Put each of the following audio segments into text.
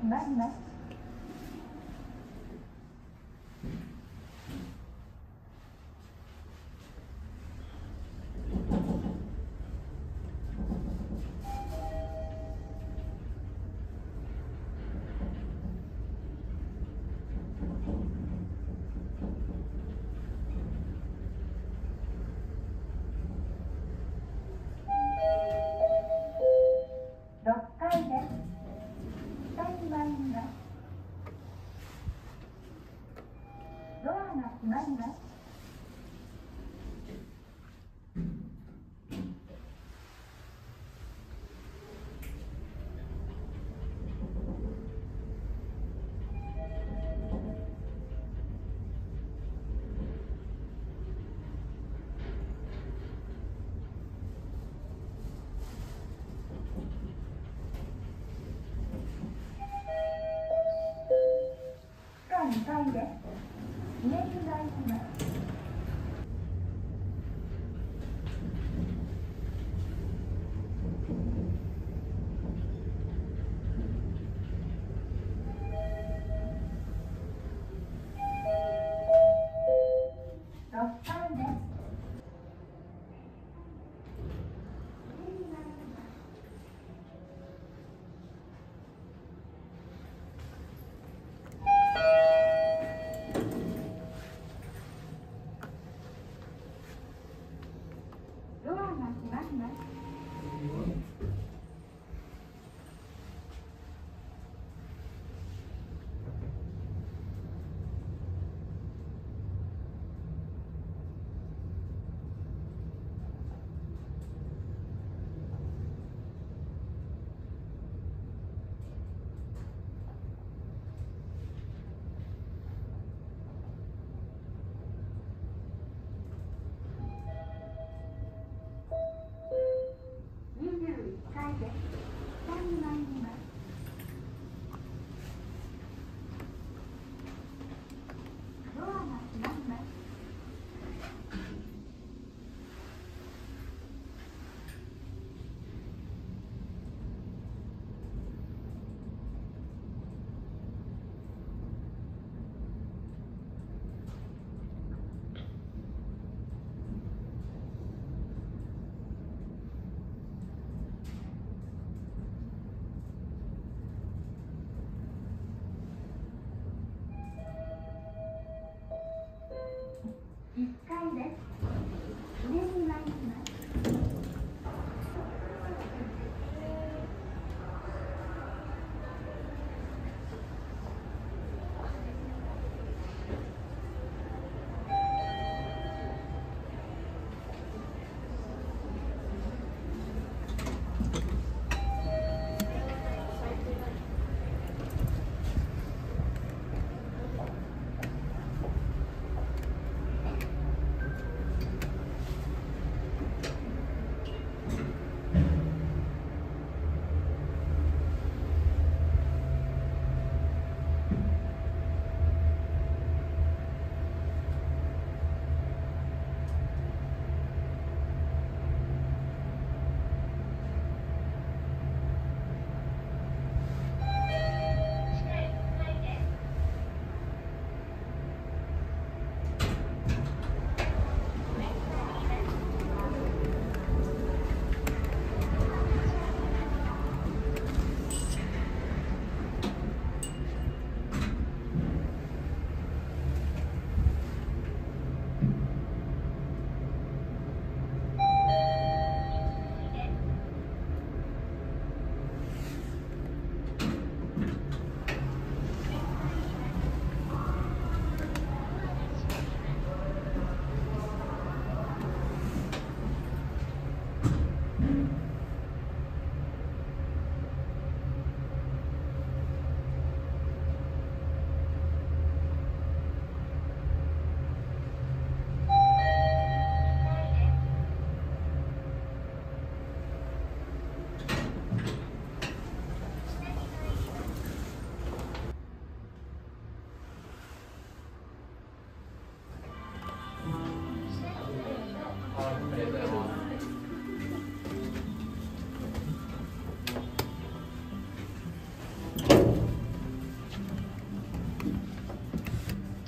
決まります。6回です。下に参ります。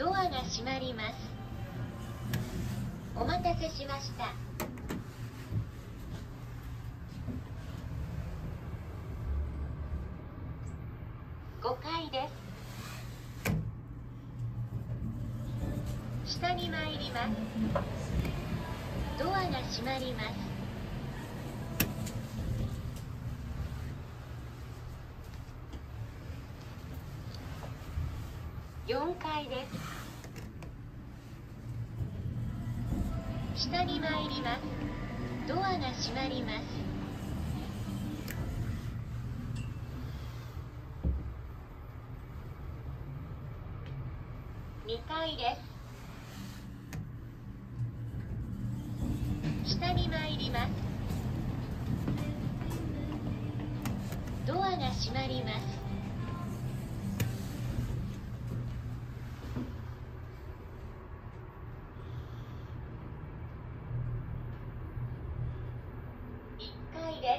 ドアが閉まります。お待たせしました。5階です。下に参ります。ドアが閉まります。4階です。下に参ります。ドアが閉まります。2階です。下に参ります。ドアが閉まります。1階です。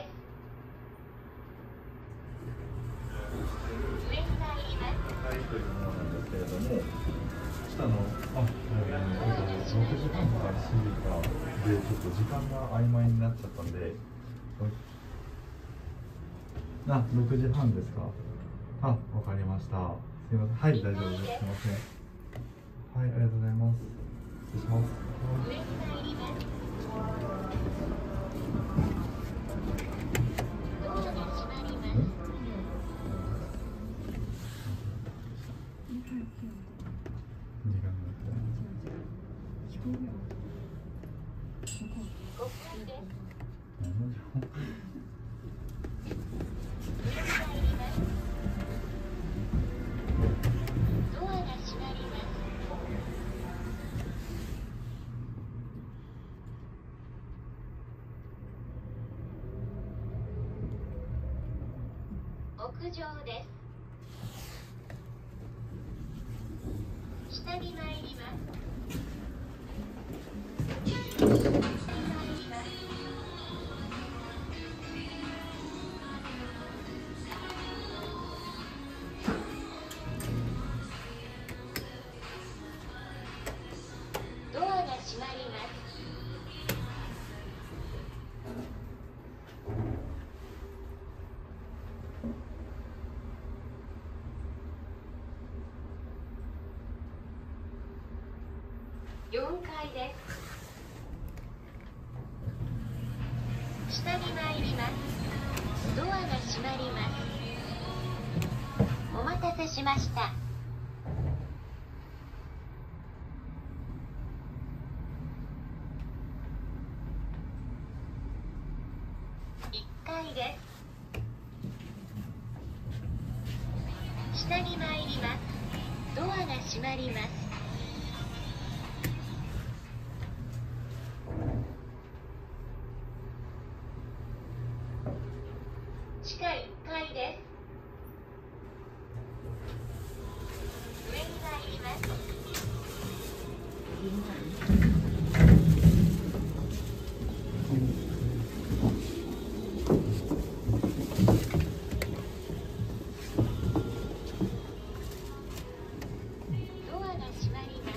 上に参ります。 というものなんですけれども、下の6時半から7時からでちょっと時間が曖昧になっちゃったんで、6時半ですか。わかりました。すみません。はい、大丈夫です。すみません。はい、ありがとうございます。失礼します。 上に参ります。ドアが閉まります。屋上です。下に参ります。ドアが閉まります。4階です。下に参ります。ドアが閉まります。お待たせしました。1階です。下に参ります。ドアが閉まります。地下1階です。上に参ります。ドアが閉まります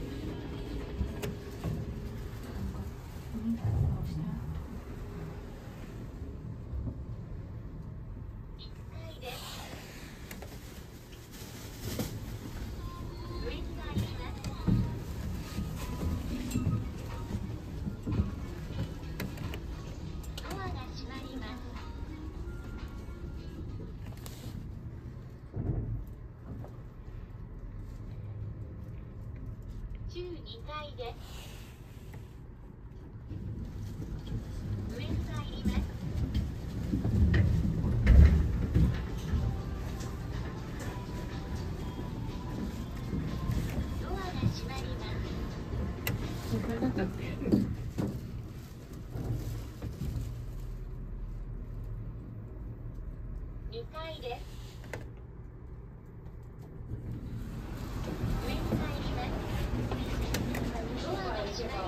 。12階です。上に参ります。ドアが閉まります。2階です。上に参ります。ドアが閉まります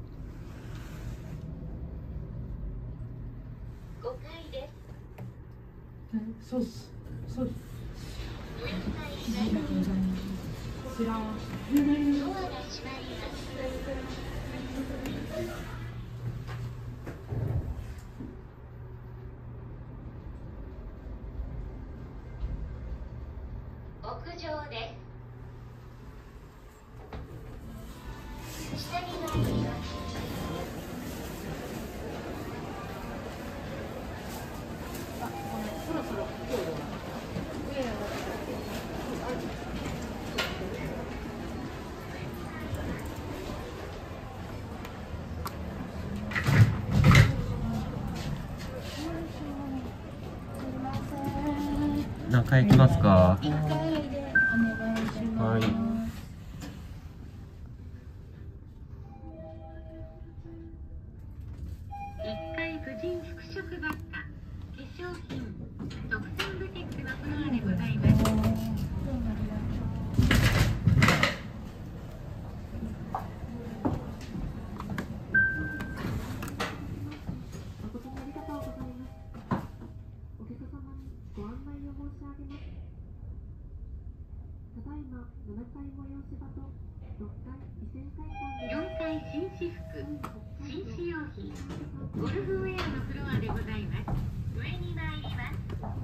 。5階です。 そうっす。そうっす。 お願いしありがとうございます。こちら。 ます。ドアが閉まります。屋上です。下に参ります。 そろそろ今日は上へ上がって何回行きますか？ 1回でお願いします。 はい。 1階婦人服飾雑貨、化粧品、特産ブティックのフロアでございます。 どうもありがとう。 誠にありがとうございます。お客様にご案内を申し上げます。ただいま7階催し場と6階異性会館で 4階紳士服、紳士用品、ゴルフウェアのフロアでございます。上に参ります。 日本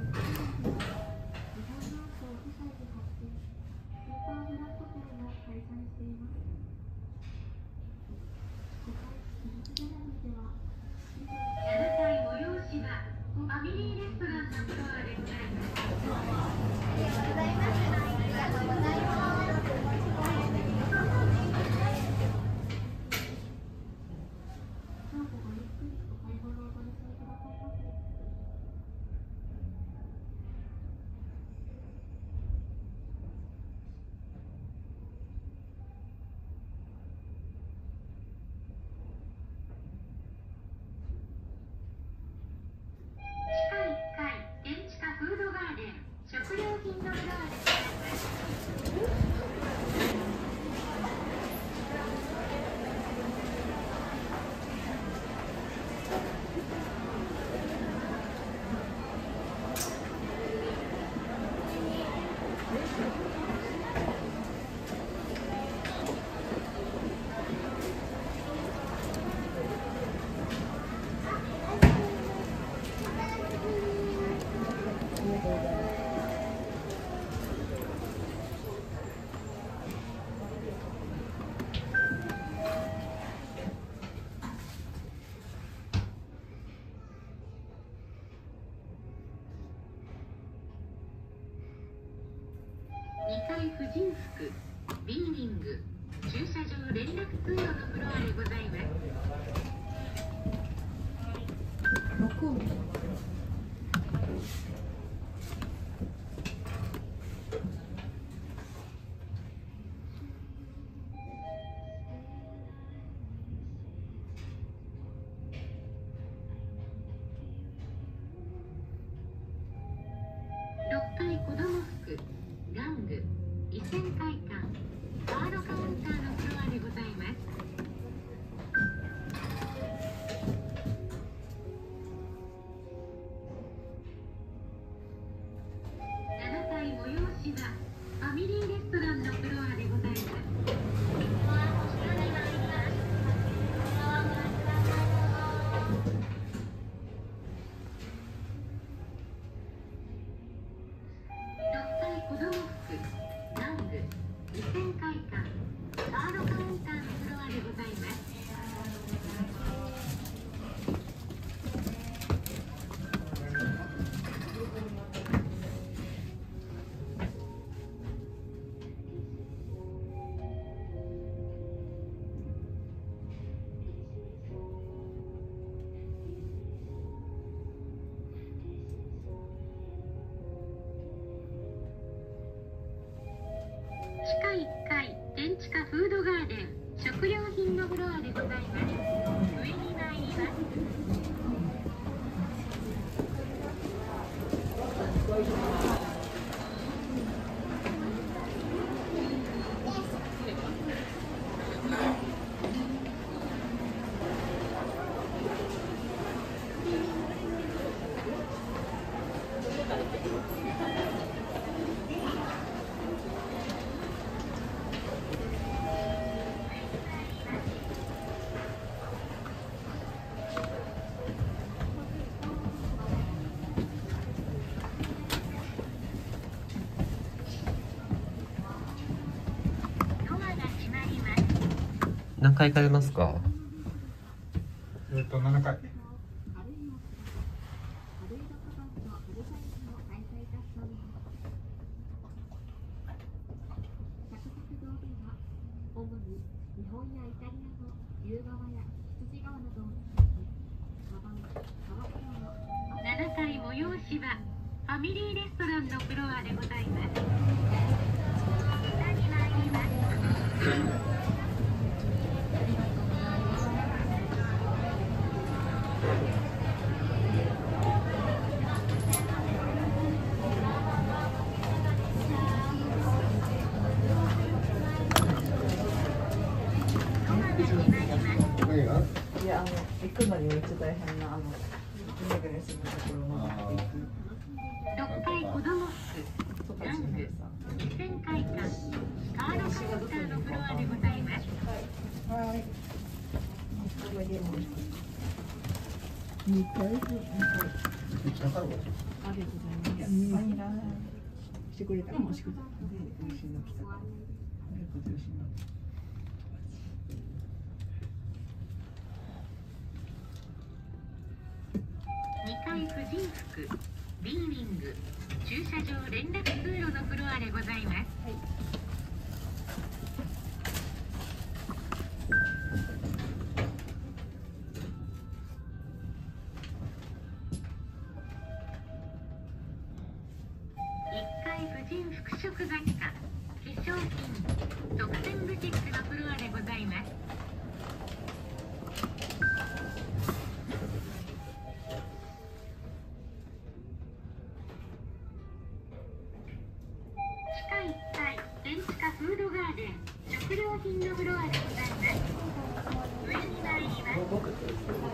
のアートを世界で発展、スーパーブランド展を開催しています。5階美術ギャラリーでは 7階催し場、ファミリーレストランのフロアでございます。ありがとうございます。ありがとうございます。 どうぞごゆっくりお買い物をお楽しみくださいませ。 地下1階、電地下フードガーデン、食料品のフロアでございます。2階婦人服、ビーリング、駐車場連絡通路のフロアでございます。 録音。 6階子供服、玩具、異性会館、カードカウンターのフロアでございます。7階催し場、ファミリーレストランのフロアでございます。6階子供服、玩具、 回行かれますか？ 7回。 主に日本やイタリアの牛革や羊革などカバン、革製の 7階催しはファミリーレストランのフロアでございます。下に参ります。 いや、行くのにめっちゃ大変な、ぐねぐねするところまで行く。 6階子供室、玩具、2000階館、カードカウンターのフロアでございます。 はい。2回。ありがとうございます。してくれた。してくれた。で、美味しいの来た。ありがとうございます。 2階婦人服、リーリング、駐車場連絡通路のフロアでございます。1階婦人服飾雑貨、化粧品、特選ブティックのフロアでございます。地下1階、電子化フードガーデン、食料品のフロアでございます。上に参ります。